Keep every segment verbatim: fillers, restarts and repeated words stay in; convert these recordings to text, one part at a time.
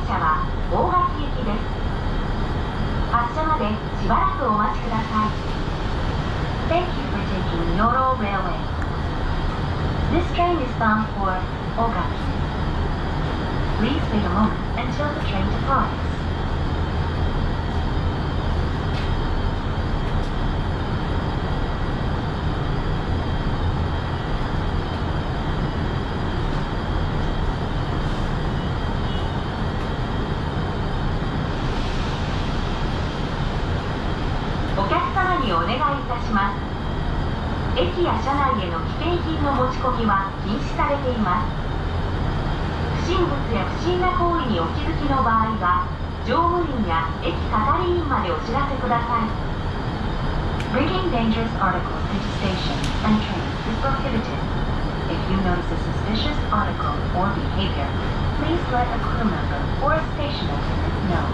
車は大垣行きです。発車までしばらくお待ちください。Thank you for taking Yoro Railway. This train is bound for Ogaki. Please wait a moment until the train departs. お客様にお願いいたします。駅や車内への既製品の持ち込みは禁止されています。不審物や不審な行為にお気づきの場合は、乗務員や駅係員までお知らせください。Bringing dangerous articles into stations and trains is prohibited. If you notice a suspicious article or behavior, please let a crew member or a station attendant know.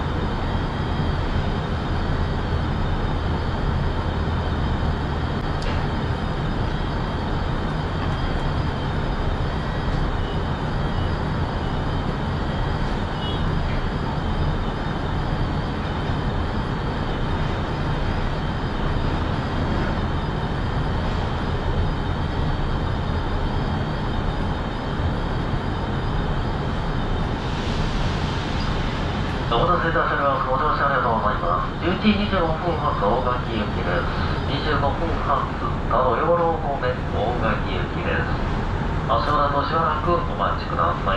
お待たせいたします。ご乗車ありがとうございます。じゅういちじにじゅうごふん発大垣行きです。にじゅうごふん発あの養老方面大垣行きです。足尾だとしばらくお待ちください。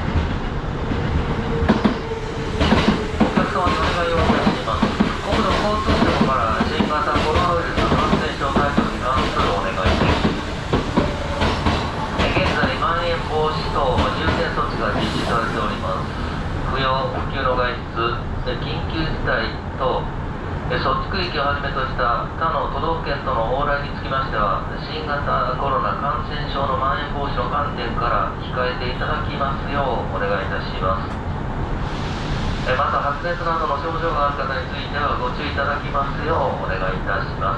お客様にお願いをいたします。国土交通省から新型コロナウイルス感染症対策に関するお願いです。現在まん延防止等重点措置が実施されております。不要不急の外出、緊急事態等、措置区域をはじめとした他の都道府県との往来につきましては、新型コロナ感染症のまん延防止の観点から控えていただきますようお願いいたします。また、発熱などの症状がある方についてはご注意いただきますようお願いいたします。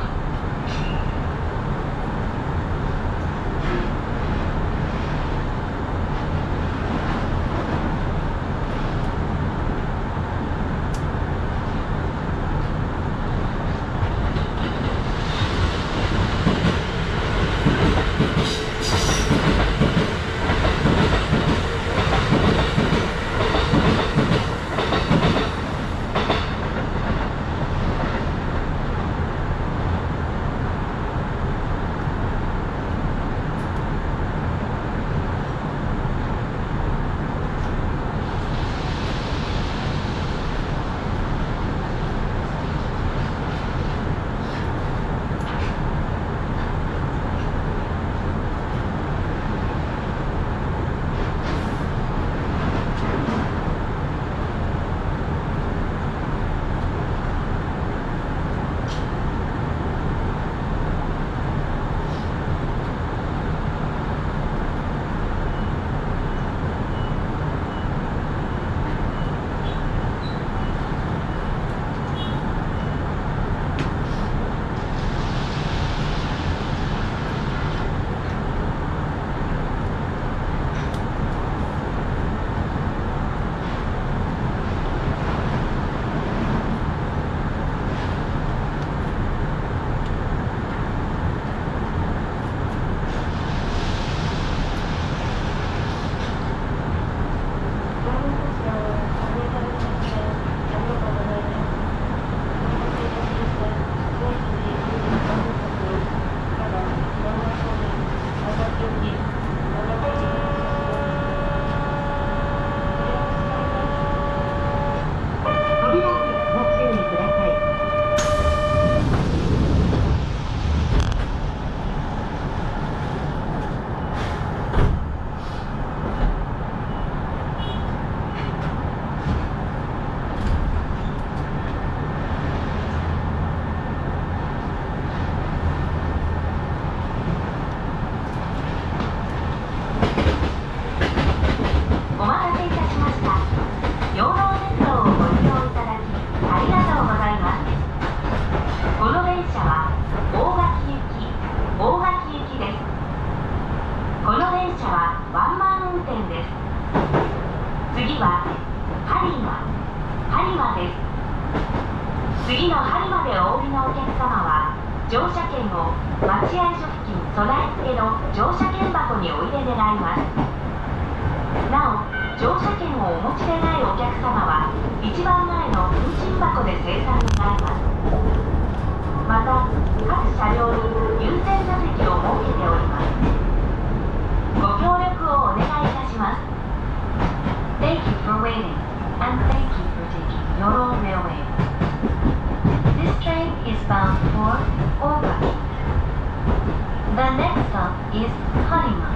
この電車はワンマン運転です。次は播磨播磨です。次の播磨でお降りのお客様は乗車券を待合所付近備え付けの乗車券箱にお入れ願います。なお乗車券をお持ちでないお客様は一番前の運賃箱で精算願います。また各車両に優先座席を設けております。ご協力をお願いいたします。 Thank you for waiting and thank you for taking Yoro Railway. This train is bound for Ogaki. The next stop is Harima.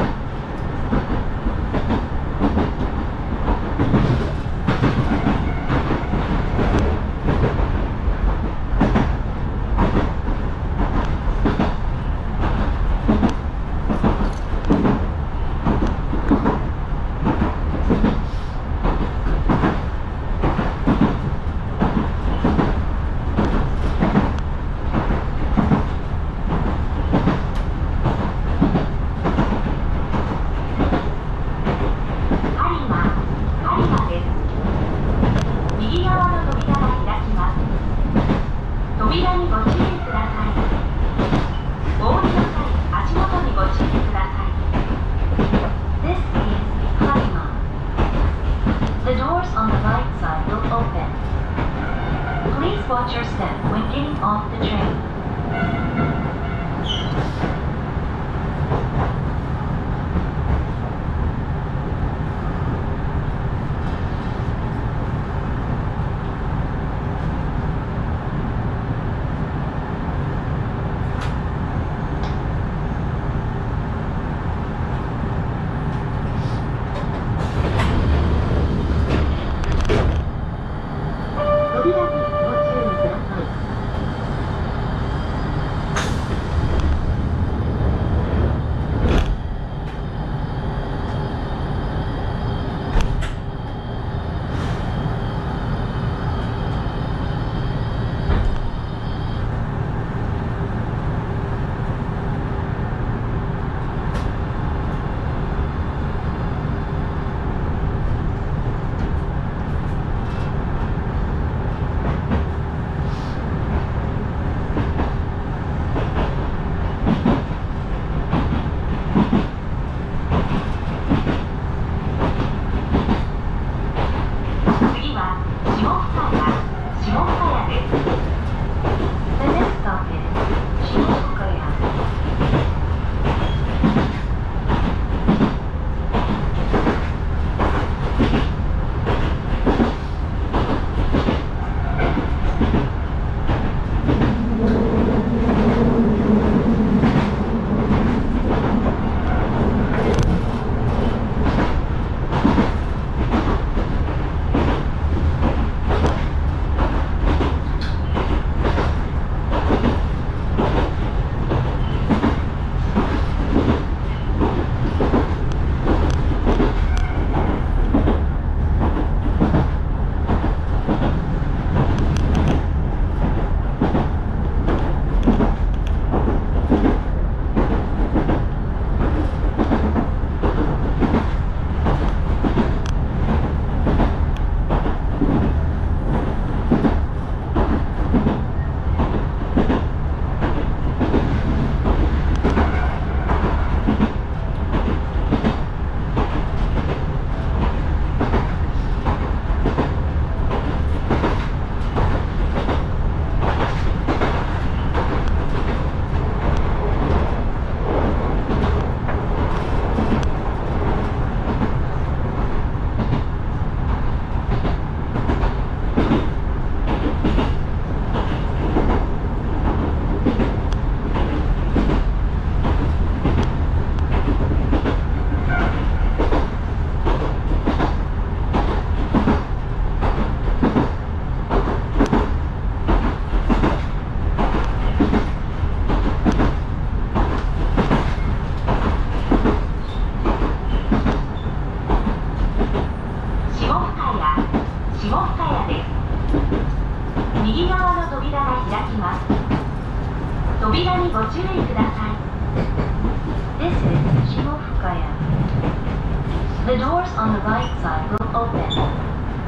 扉にご注意ください。This is Shimofukaya. The doors on the right side will open.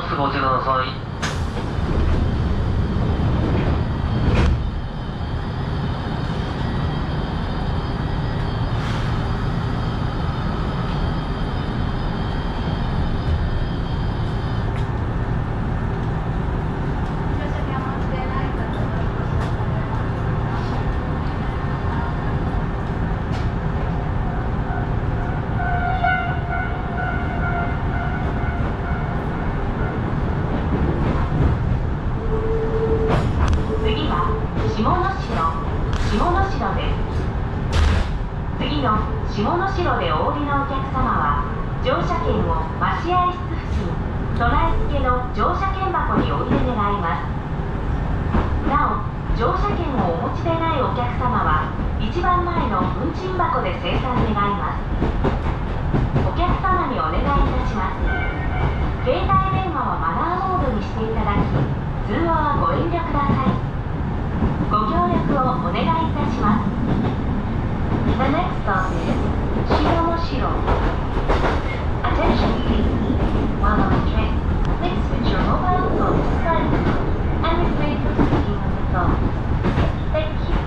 すぐお待ちください。 次は下野城下野城です。次の下野城でお降りのお客様は乗車券を待合室付近備え付けの乗車券箱にお入れ願います。なお乗車券をお持ちでないお客様は一番前の運賃箱で精算願います。お客様にお願いいたします。携帯電話はマナーモードにしていただき通話はご遠慮ください。ご協力をお願いいたします。 The next stop is 下野城 Attention please. While on the train, please switch your mobile phone to silent mode and refrain from speaking on the phone. Thank you.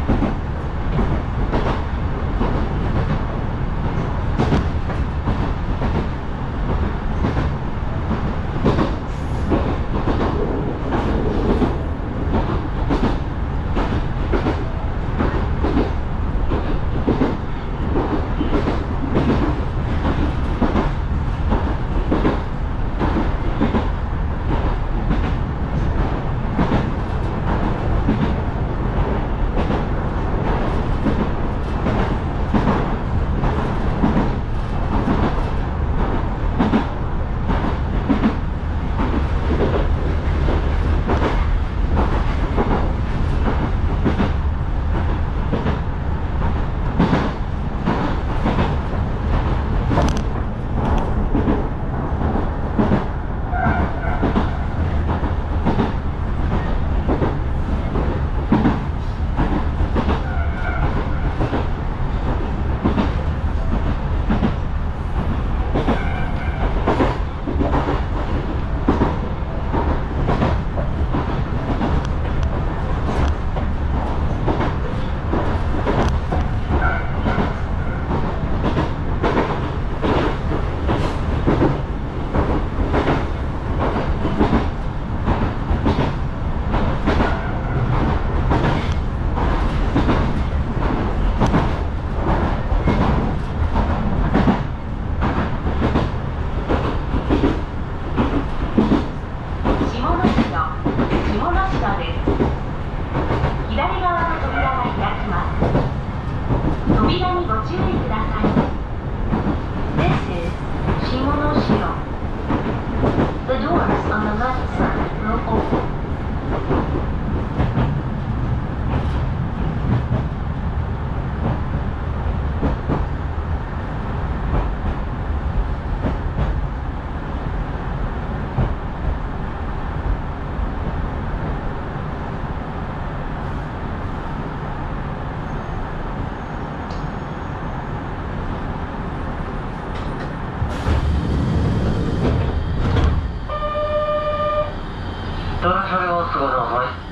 ドラ車両をお過ごしください。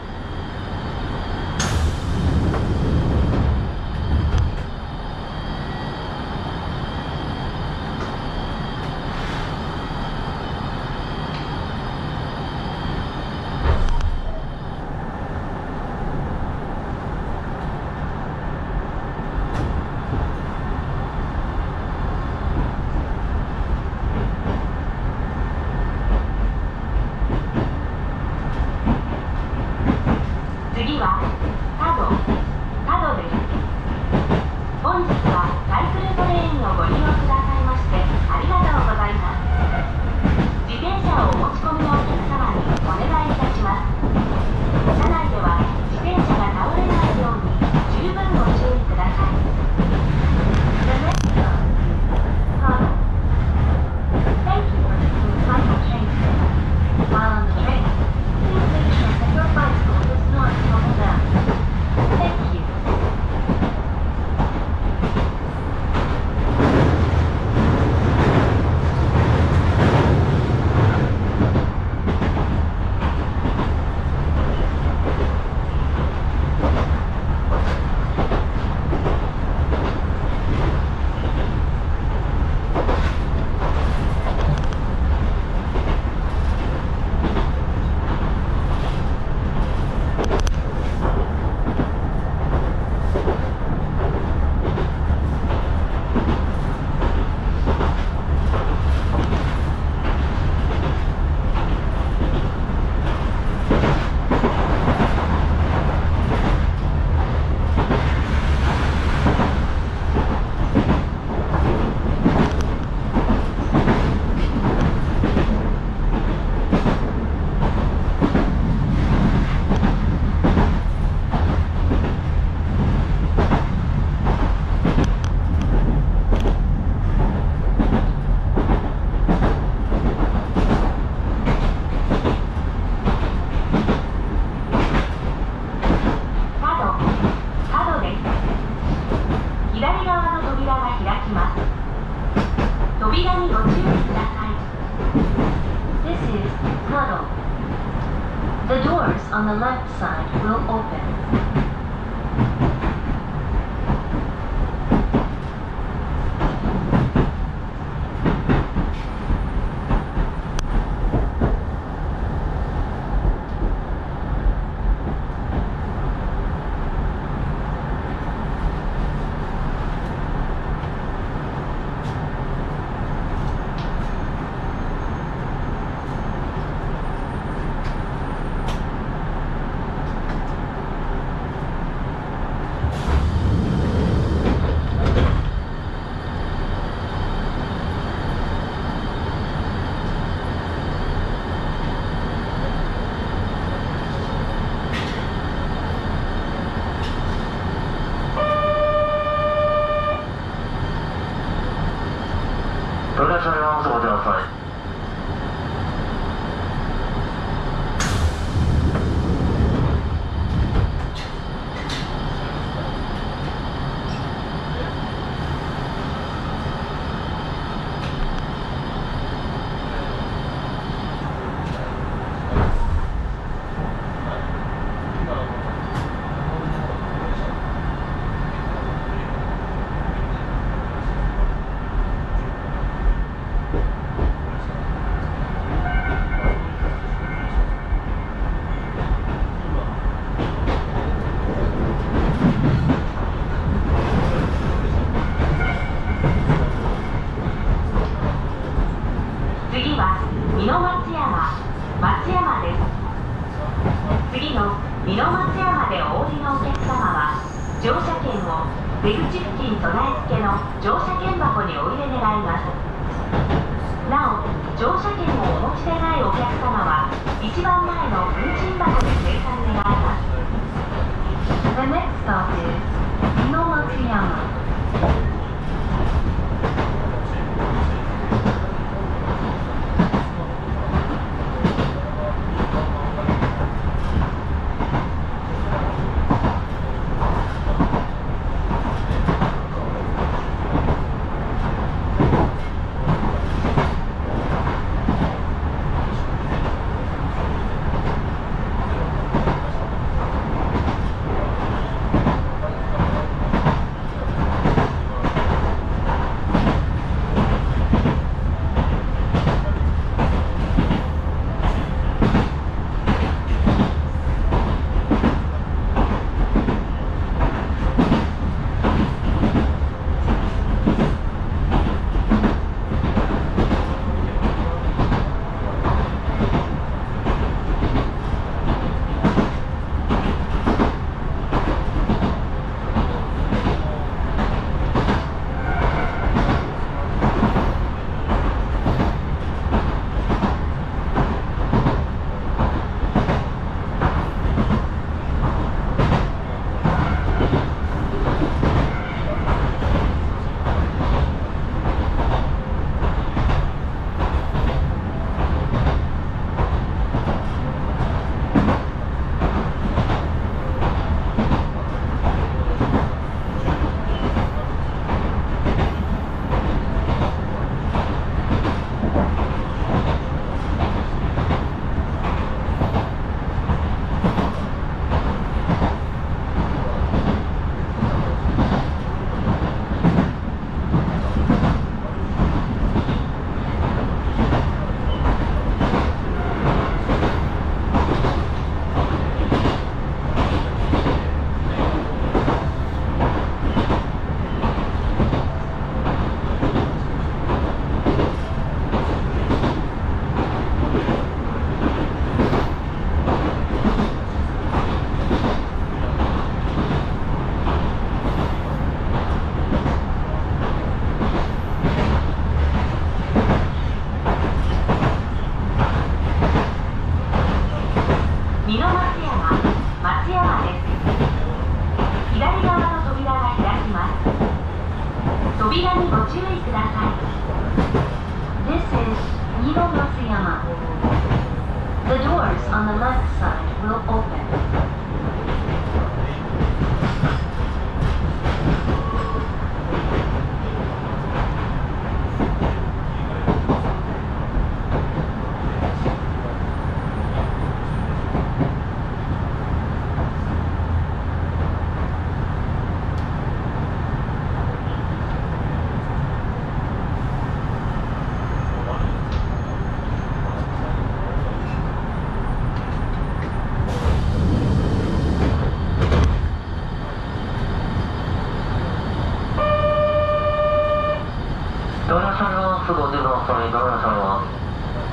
ご注意ください。This is Puddle. The doors on the left side will open. お客様にお待ちください。 次は美濃松山、松山です。次の美濃松山でお降りのお客様は、乗車券を出口付近備え付けの乗車券箱にお入れ願います。なお、乗車券をお持ちでないお客様は、一番前の運賃箱で精算願います。The next stop is 美濃松山。美濃松山、松山です。左側の扉が開きます。扉にご注意ください。This is 美濃松山。The doors on the left side will open. ごじゅうろくさい、どういらっしゃいます。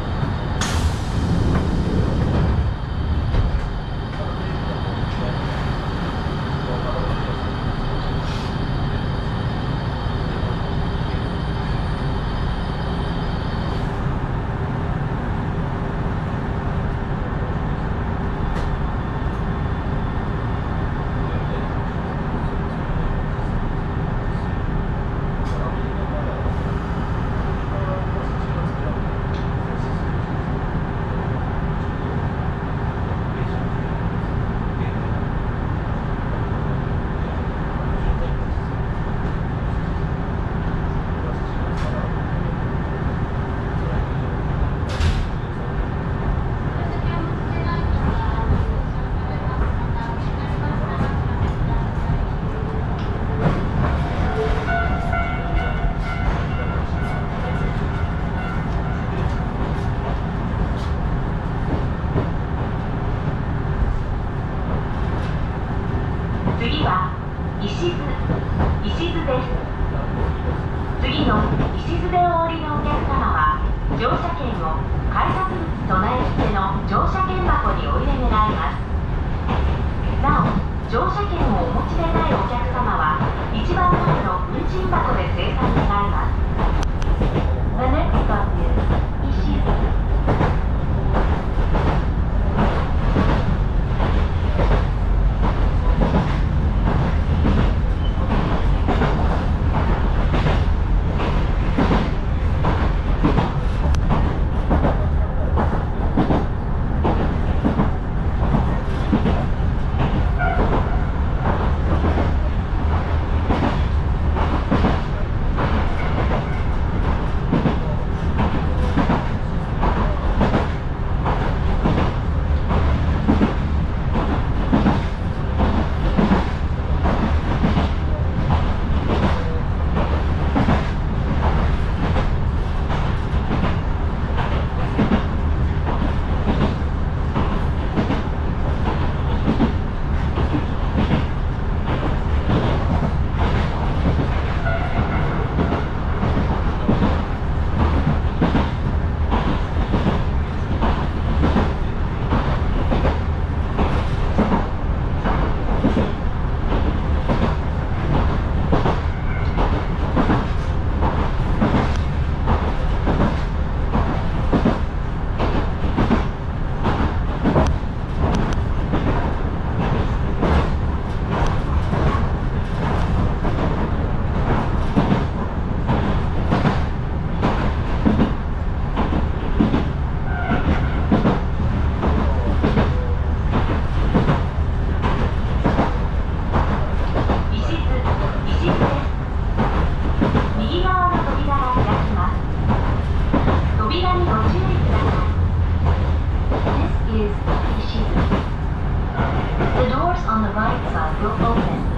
次は石津、石津です。次の石津でお降りのお客様は乗車券を改札物備え付けの乗車券箱にお入れ願います。なお、乗車券をお持ちでないお客様は一番前の運賃箱で精算願います。The next stop is 石津。The doors on the right side will open.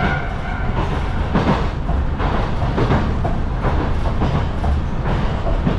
ご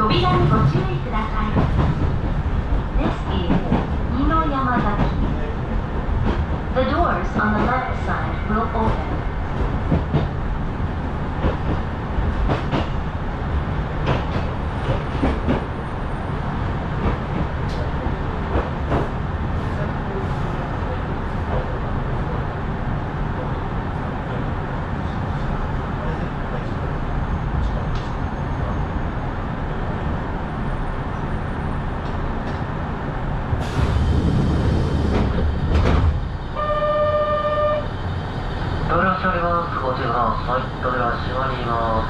扉にご注意ください。 This is Nino Yamazaki. The doors on the left side will open. 扉閉まります。ご注意ください。扉閉まります。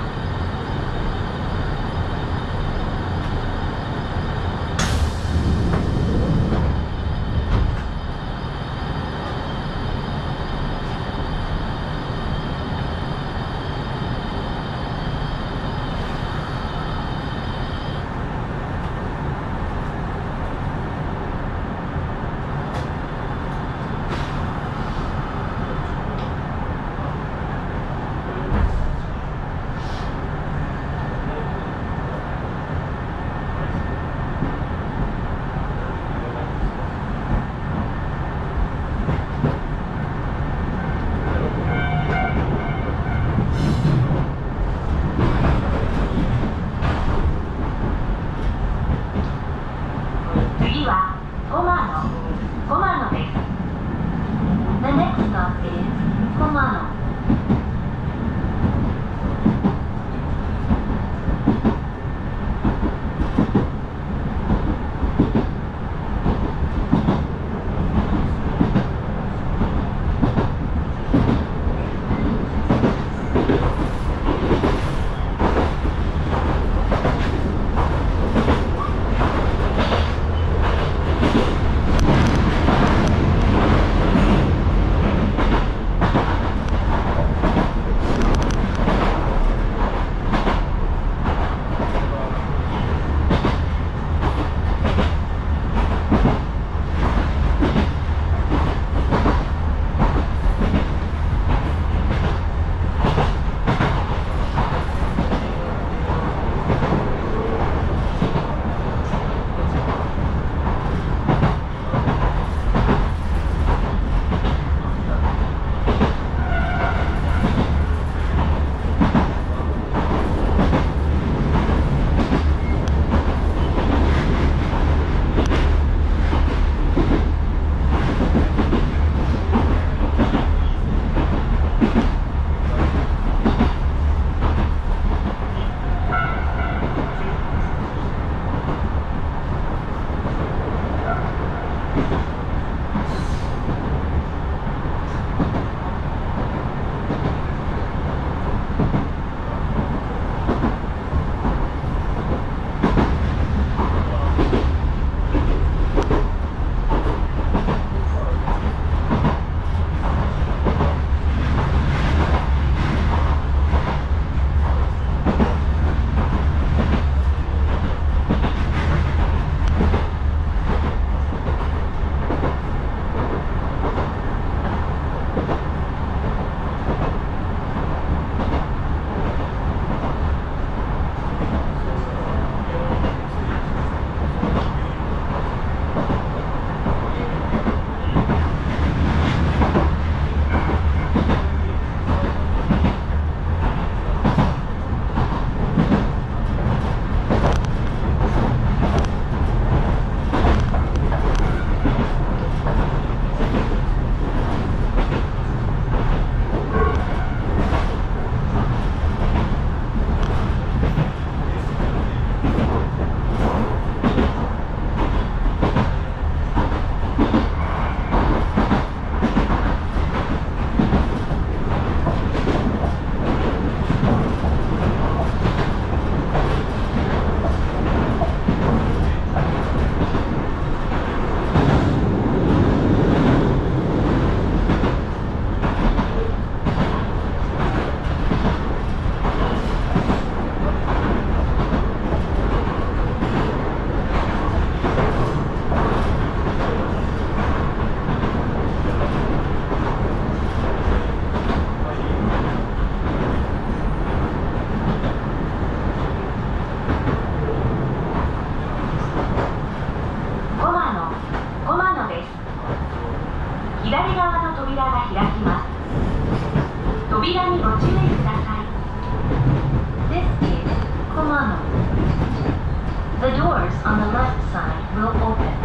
doors on the left side will open.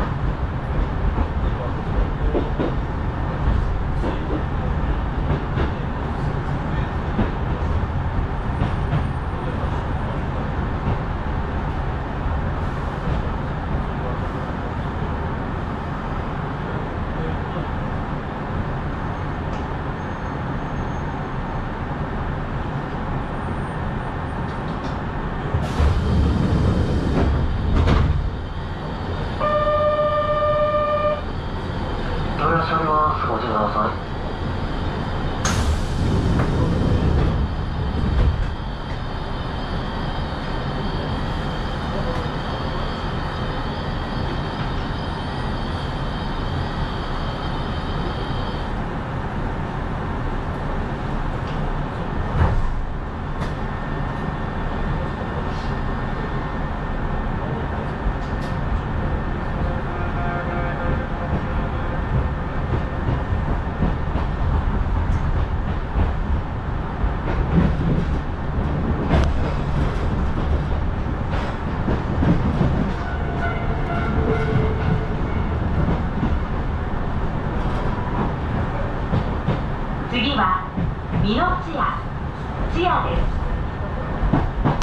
次は美濃津屋津屋です。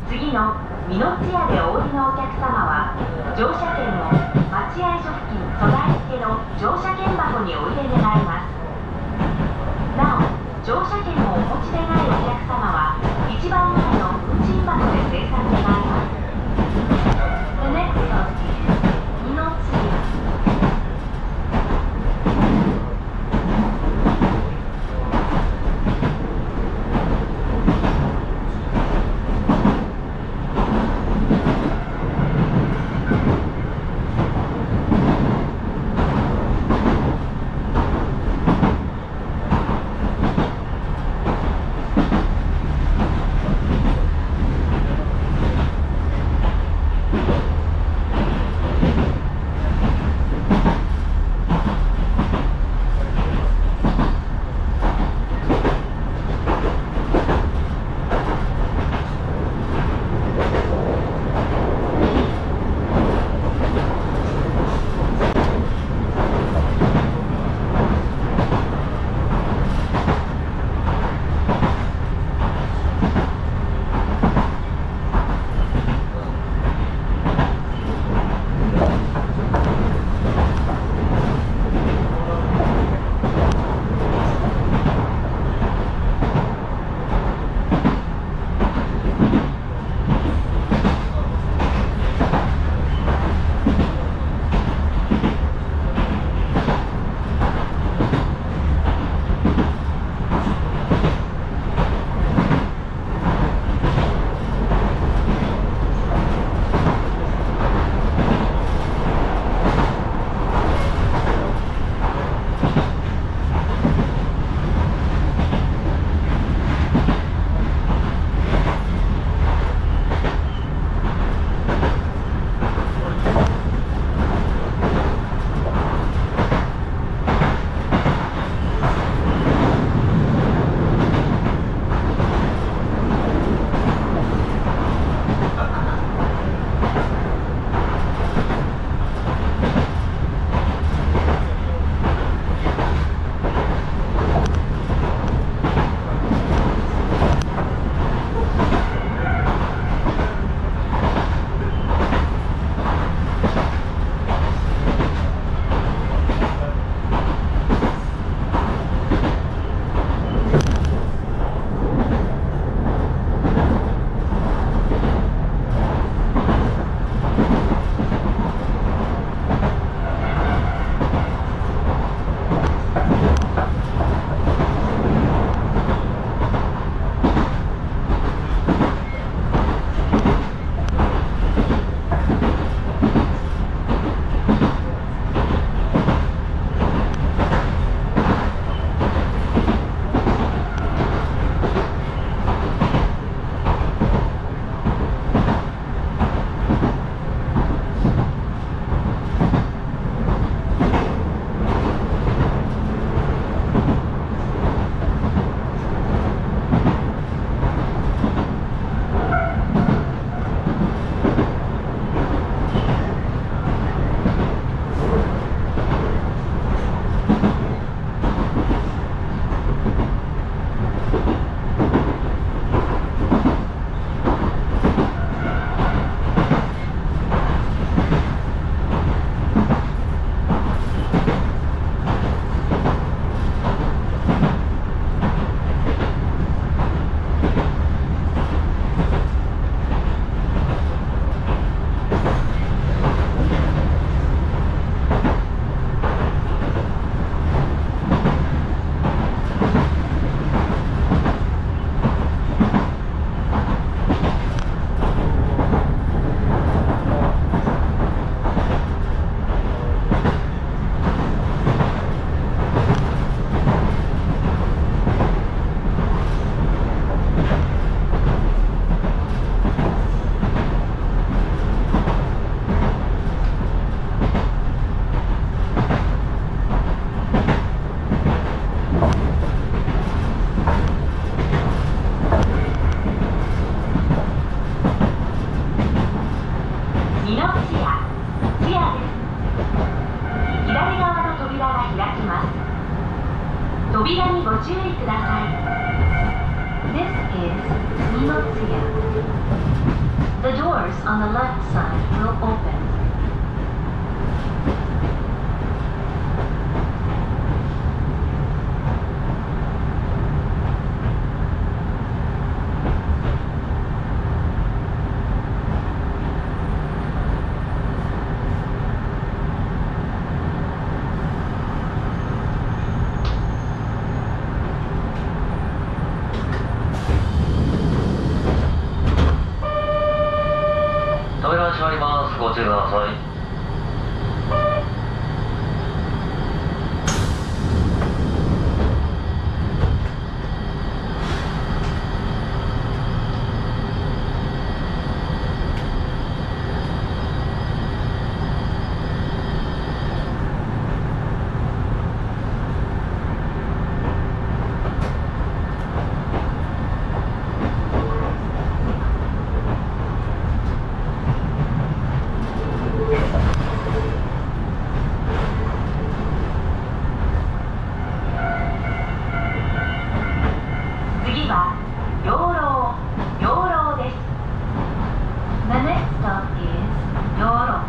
次の美濃津屋でお降りのお客様は乗車券を待合所付近備え付けの乗車券箱にお入れ願います。なお乗車券をお持ちでないお客様は一番前の運賃箱で精算願います。 The next stop is 美濃津屋。 二のチアチアです。左側の扉が開きます。扉にご注意ください。 This is Minotia. The doors on the left side will open. 扉が閉まります。ご注意ください。 次は養老養老です。 The next stop is 養老。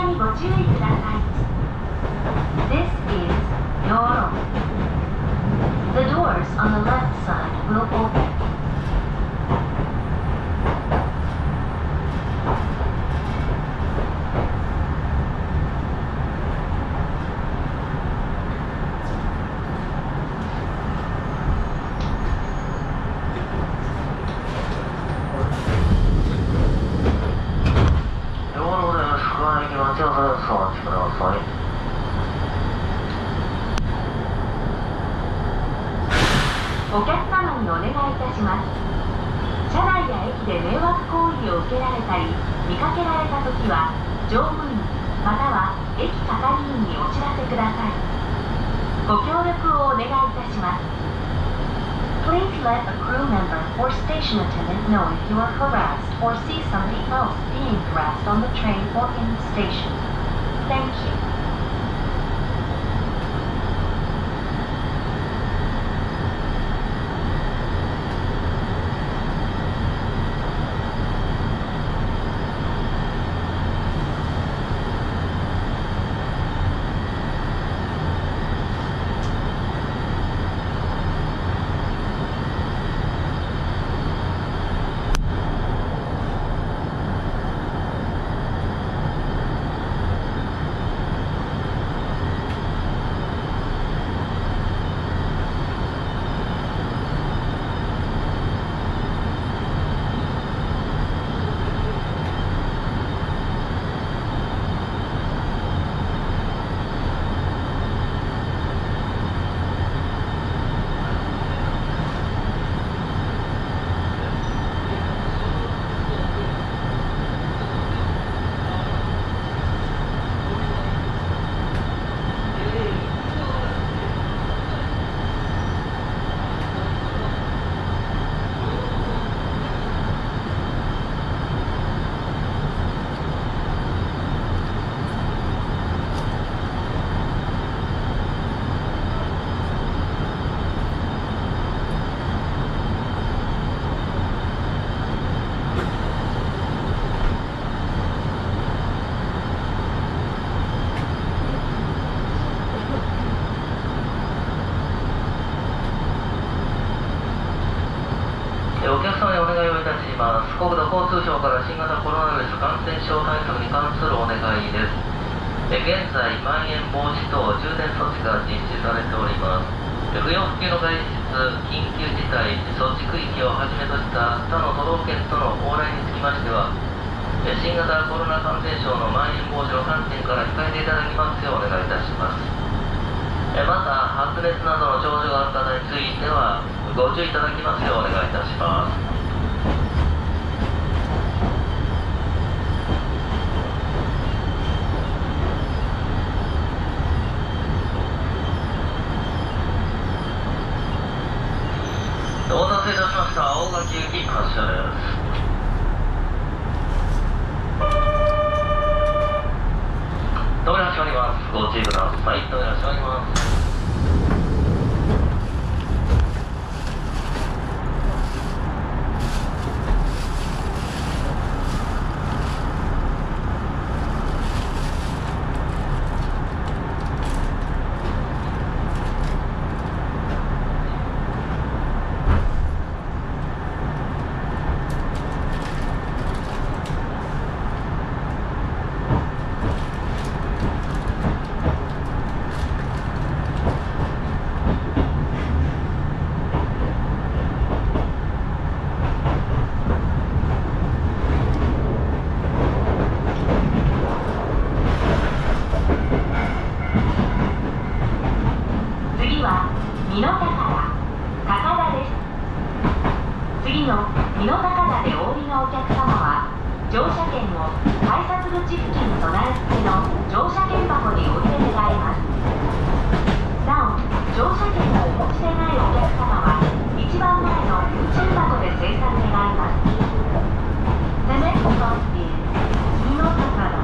にご注意ください。 This is Yoro. The doors on the left side will open. お客様にお願いいたします。車内や駅で迷惑行為を受けられたり見かけられたときは乗務員または駅係員にお知らせください。ご協力をお願いいたします。 Please let a crew member or station attendant know if you are harassed or see somebody else being harassed on the train or in the station. Thank you. お客様にお願いをいたします。国土交通省から新型コロナウイルス感染症対策に関するお願いです。現在、まん延防止等重点措置が実施されております。不要不急の外出、緊急事態、措置区域をはじめとした他の都道府県との往来につきましては、新型コロナ感染症のまん延防止の観点から控えていただきますようお願いいたします。また、発熱などの症状がある方については、ご注意いただきますようお願いいたします。お待たせいたしました。大垣行き発車です。扉閉まります。ご注意ください。扉閉まります。 美濃高田、高田です。次の美濃高田でお降りのお客様は、乗車券を改札口付近備え付けの乗車券箱にお入れ願います。なお、乗車券をお持ちでないお客様は、一番前の運賃箱で精算願います。The next stop is 美濃高田。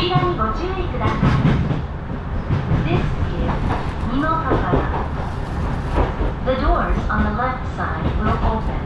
扉にご注意ください。 This is Nimokagaya. The doors on the left side will open.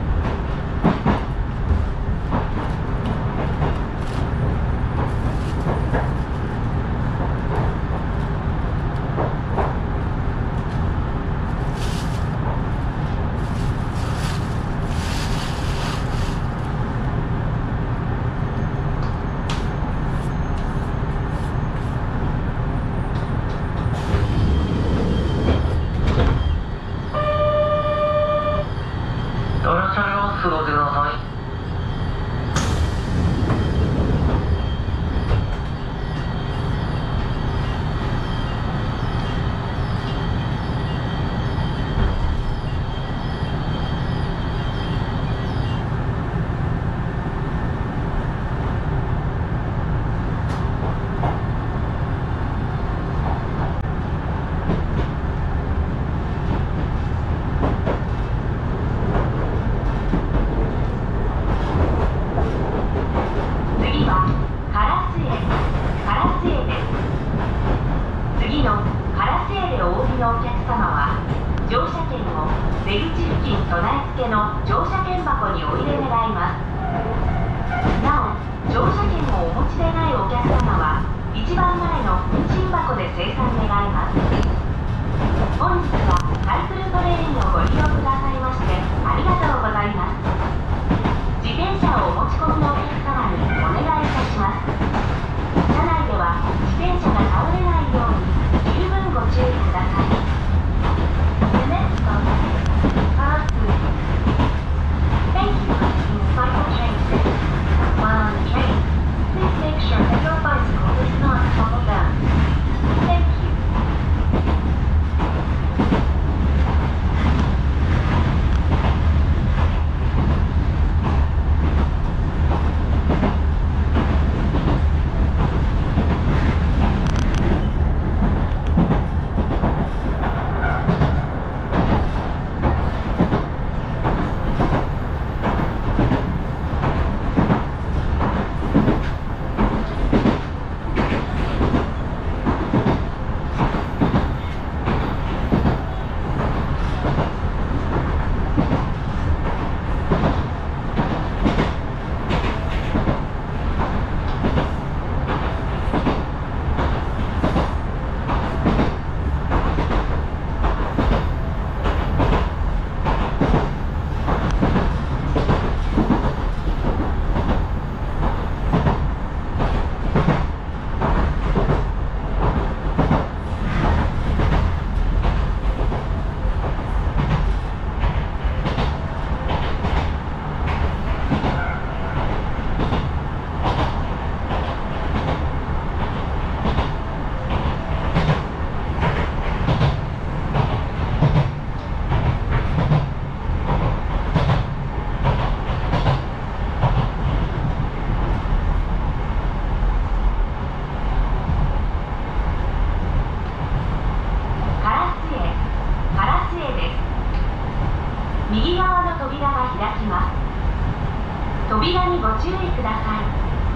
扉にご注意ください。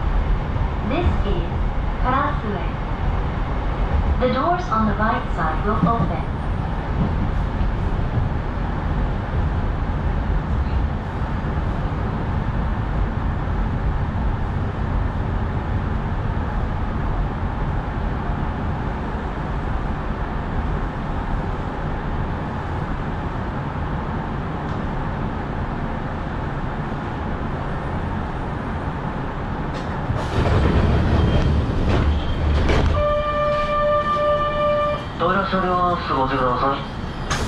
This is Karasue. The doors on the right side will open. 車両は過ごしてください。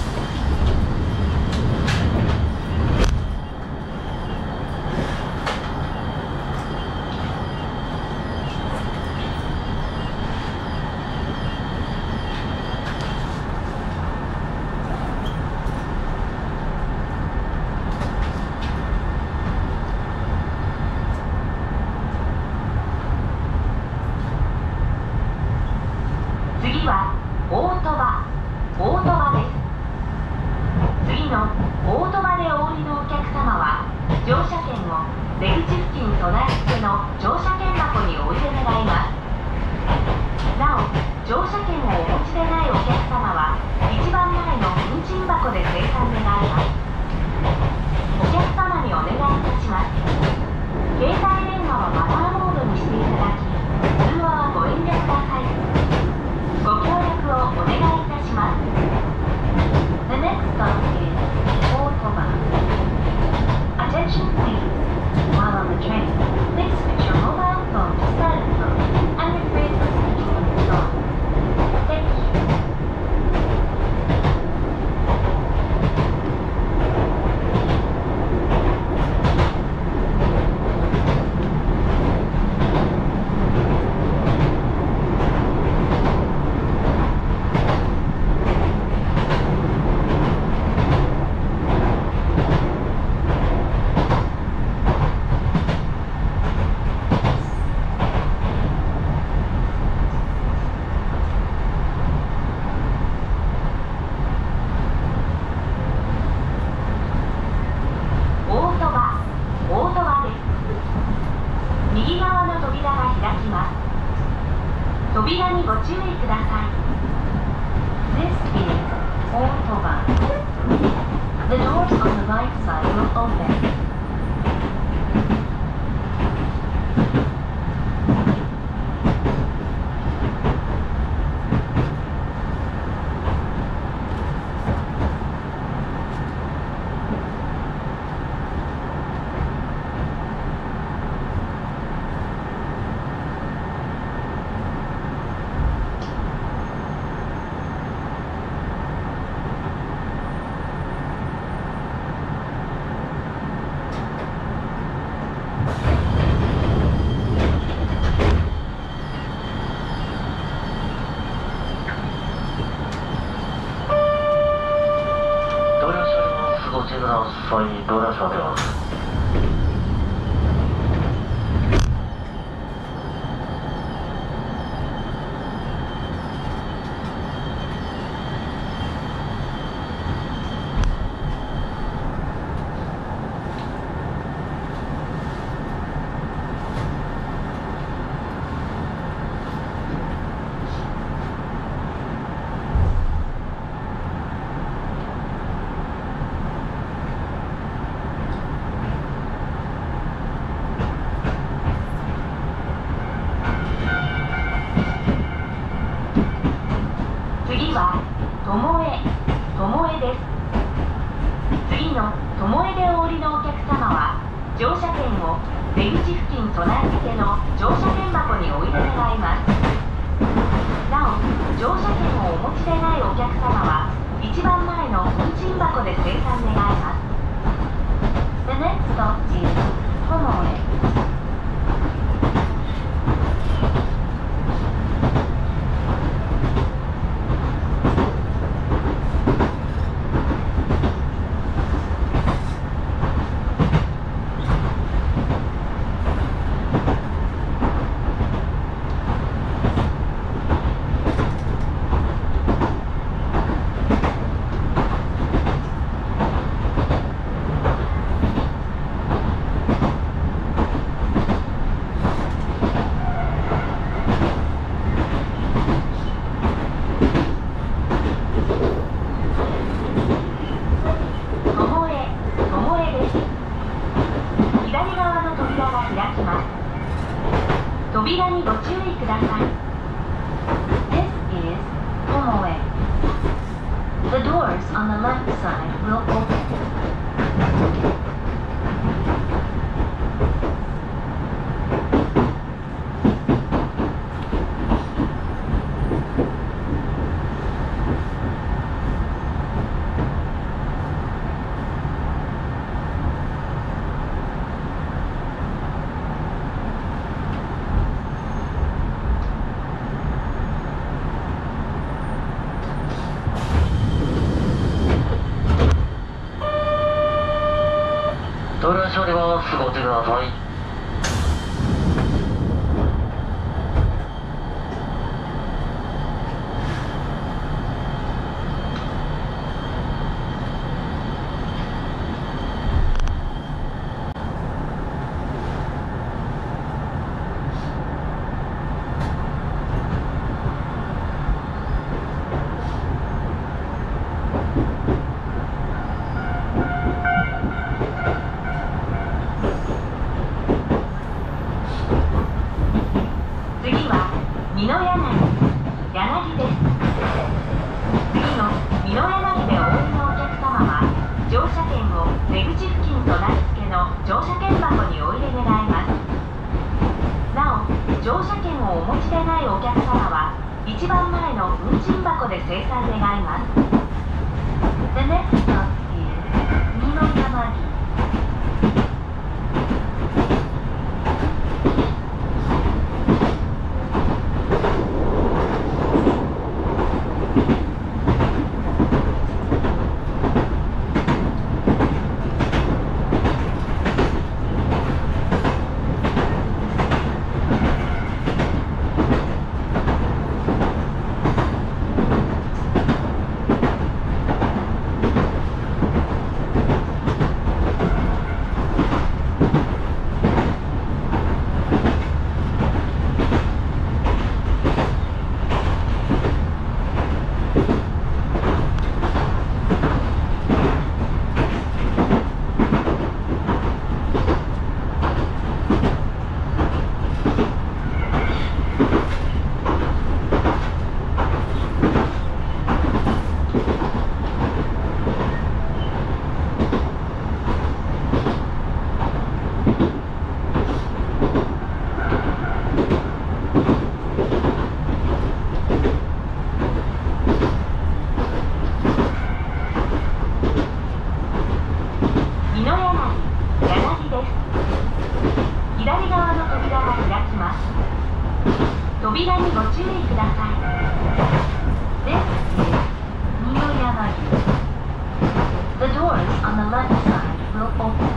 次はオートバ、オートバです。次のオートバでお降りのお客様は、乗車券を出口付近備え付けの乗車券箱にお入れ願います。 扉にご注意ください。 This is Autobahn. The doors on the right side will open. 所以都在说这个。 次は巴巴です。次の巴でお降りのお客様は乗車券を出口付近備え付けの乗車券箱にお入れ願います。なお乗車券をお持ちでないお客様は一番前の運賃箱で精算願います。 The next stop is 巴。扉にご注意ください。 This is 巴。 The doors on the left side will open. ドル処理は過ごしてください。美濃柳柳です。次の美濃柳でお降りのお客様は乗車券を出口付近備え付けの乗車券箱にお入れ願います。なお乗車券をお持ちでないお客様は一番前の運賃箱で精算願います。 The next stop is 美濃柳。 ご注意ください。This is Niyoyanagi. The doors on the left side will open.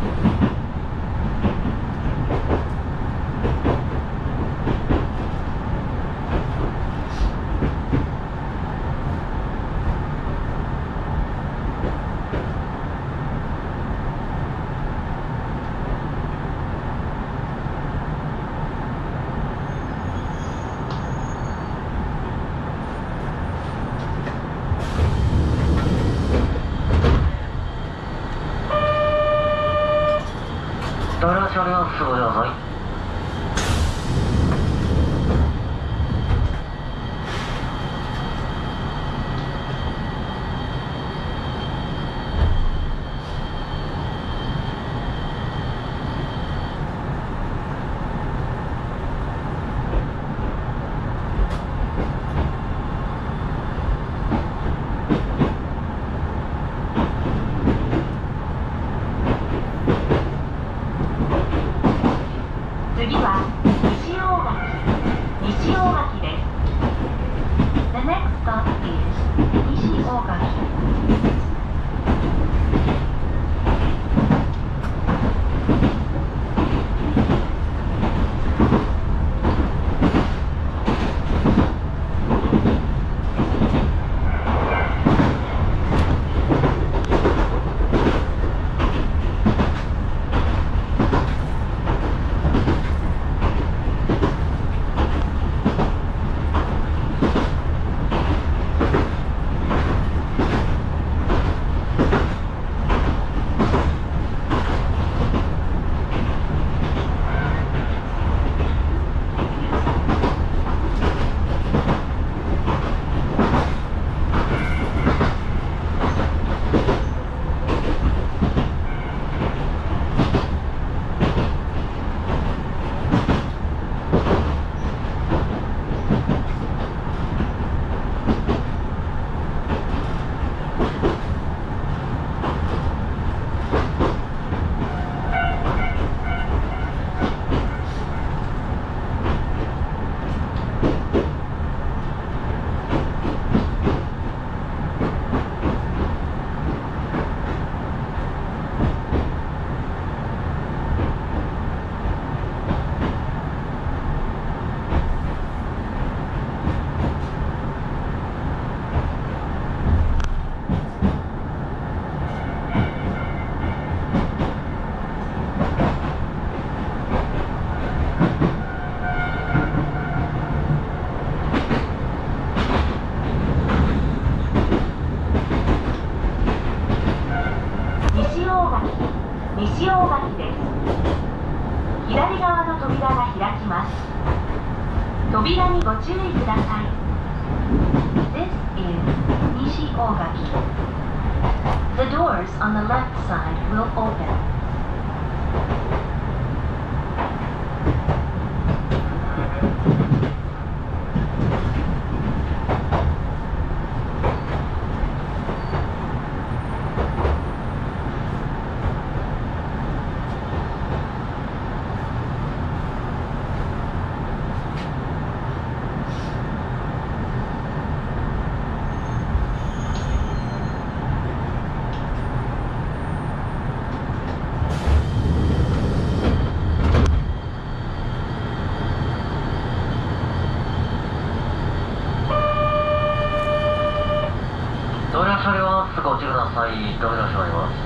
ドラ車両数ください。 次は西大垣、西大垣です。The next stop is 西大垣。西大垣です。左側の扉が開きます。扉にご注意ください。This is 西大垣。The doors on the left side will open. ドア車両はすぐお待ちください。扉閉まります。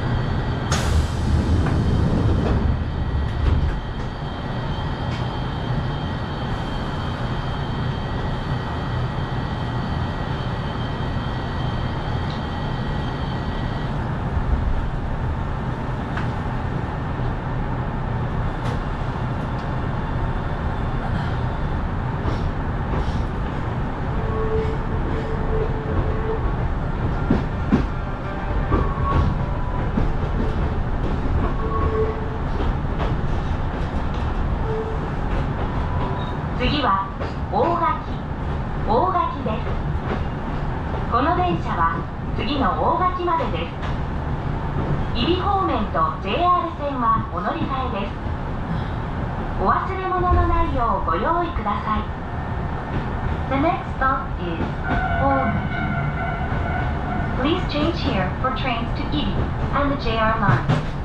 次は大垣、大垣です。この電車は次の大垣までです。入り方面と ジェイアール 線はお乗り換えです。お忘れ物のないようご用意ください。 The next stop is Ogaki. Please change here for trains to Ibi and the J R line.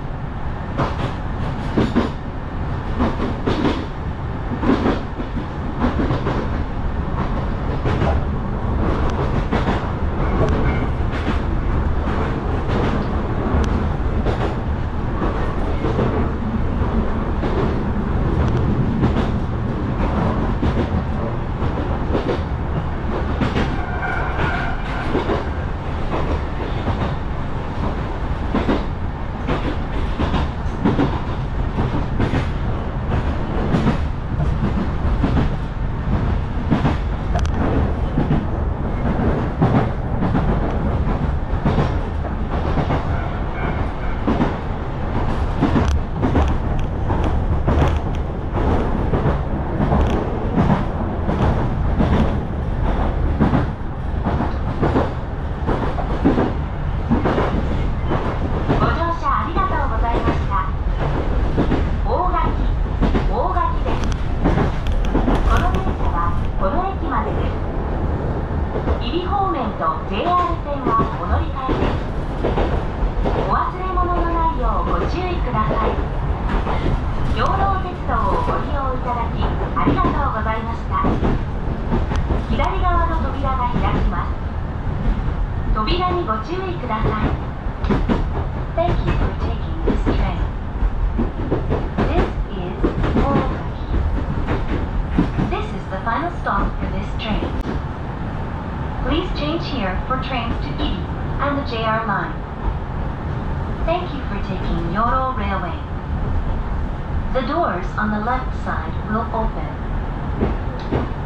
扉にご注意ください。Thank you for taking this train. This is Ogaki. This is the final stop for this train. Please change here for trains to Ibi and the J R line. Thank you for taking Yoro Railway. The doors on the left side will open.